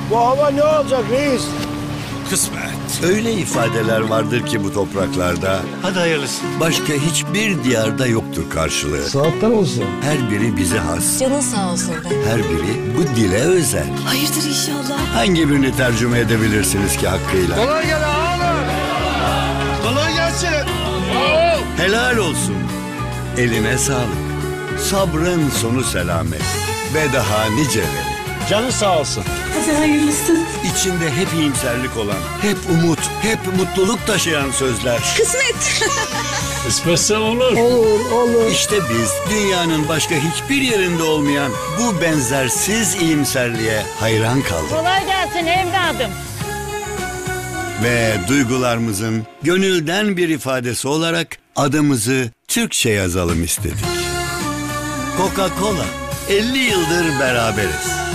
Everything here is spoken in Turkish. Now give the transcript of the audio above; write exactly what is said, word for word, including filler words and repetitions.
Bu hava ne olacak reis? Kısmet. Öyle ifadeler vardır ki bu topraklarda, Hadi hayırlısı. başka hiçbir diyarda yoktur karşılığı. Saatler olsun. Her biri bize has, Canın sağ olsun be. her biri bu dile özel. Hayırdır inşallah. Hangi birini tercüme edebilirsiniz ki hakkıyla? Kolay gel ağalar. Kolay gelsin. Helal olsun. Eline sağlık. Sabrın sonu selamet. Ve daha niceleri. Canın sağ olsun. Hadi hayırlısı. İçinde hep iyimserlik olan, hep umut, hep mutluluk taşıyan sözler. Kısmet. Kısmetse olur. Olur olur. İşte biz dünyanın başka hiçbir yerinde olmayan bu benzersiz iyimserliğe hayran kaldık. Kolay gelsin evladım. Ve duygularımızın gönülden bir ifadesi olarak adımızı Türkçe yazalım istedik. Coca-Cola, elli yıldır beraberiz.